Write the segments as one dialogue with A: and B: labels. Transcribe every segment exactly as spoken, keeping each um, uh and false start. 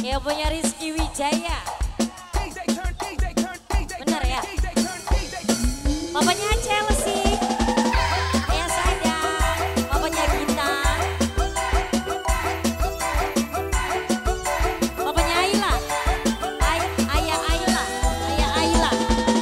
A: Yang punya Rizky Wijaya. Bener ya? Papanya Chelsea. Ayah Sadang. Papanya Gita. Papanya Ayla. Ay Ayah Ayla. Ayah Ayla.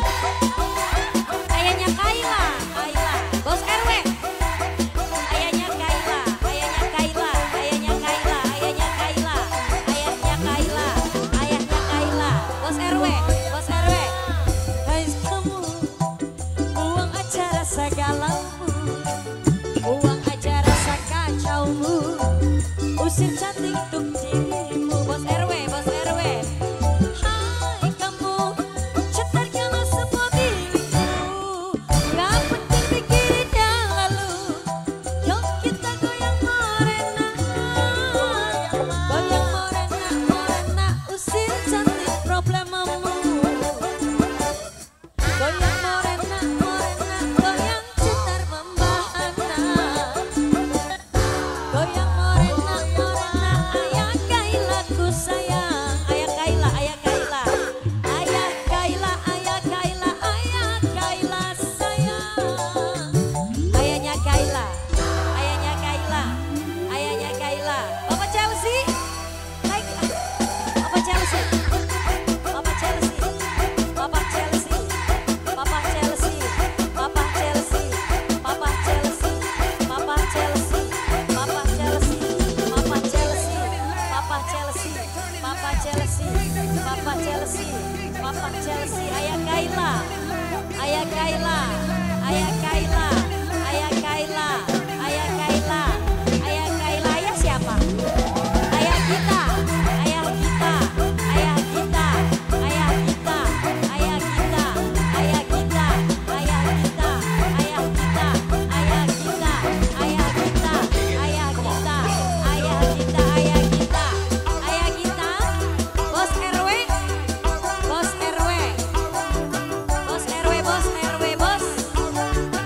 A: Ayahnya Kayla. Ayla. Bos R W. Ayahnya Kayla. Ayahnya Kayla. Ayahnya Kayla. Ayahnya Kayla. Ayahnya Kayla. Ayahnya Kayla. Bos R W. Bos R W. Guys kamu buang aja rasa galaumu, buang aja rasa kacaumu, usir cantik untuk dirimu. Bos R W, Bos R W. Hai kamu, cetarkanlah semua milikmu, gak penting pikirin yang lalu. Yuk kita goyang morena, goyang morena, morena, usir cantik problemamu. Goyang morena, morena, goyang cetar membahana. Goyang morena, morena, ayah Kayla ku sayang. Ayah Kayla, ayah Kayla. Ayah Kayla, ayah Kayla, ayah Kayla sayang. Ayahnya Kayla, ayahnya Kayla, ayahnya Kayla. Bapak Chelsea. Hai, Bapak Chelsea. Bapak Chelsea. Bapak Chelsea. Papa Chelsea, Papa Chelsea, Papa Chelsea, Papa Chelsea, Papa Chelsea, Papa Chelsea, Papa Chelsea, Papa Chelsea, Papa Chelsea, Papa Chelsea, Ayah Kayla, Ayah Kayla, Ayah Kayla, Ayah Kayla, Ayah Kayla, Ayah Kayla, Ayah siapa? Ayah kita, Ayah kita, Ayah kita, Ayah kita, Ayah kita, Ayah kita, Ayah kita, Ayah kita, Ayah kita, Ayah kita, Ayah kita, Ayah kita, Ayah kita, Ayah kita, Bos R W, Bos R W, Bos R W, Bos R W, Bos.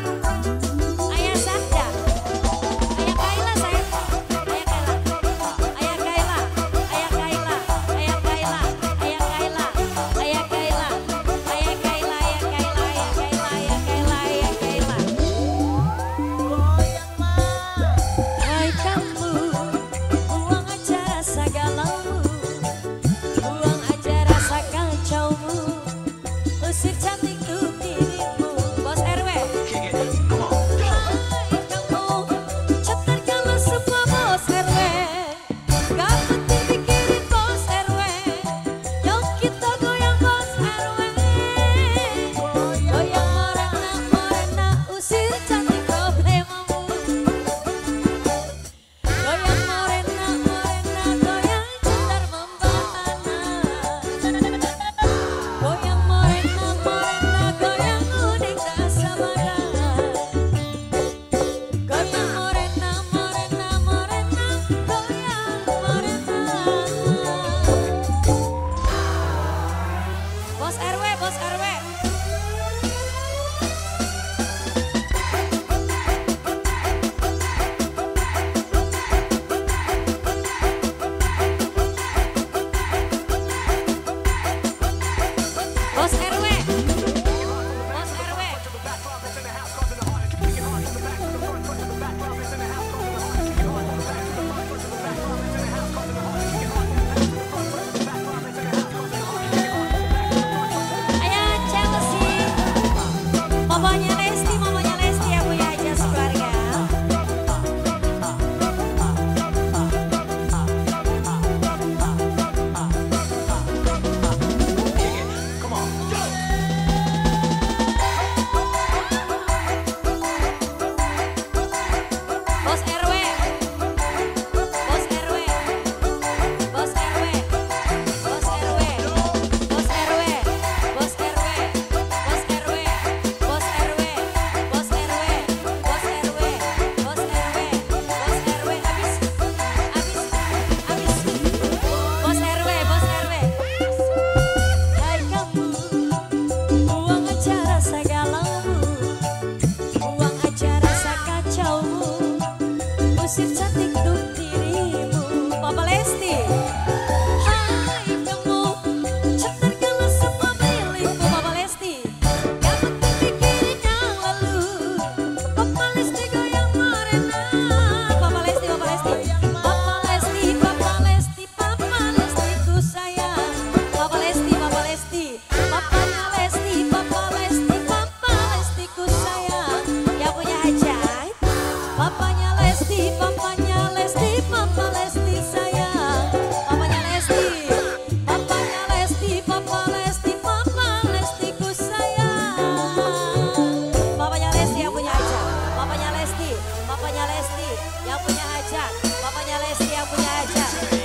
A: Bapaknya Lesti yang punya aja.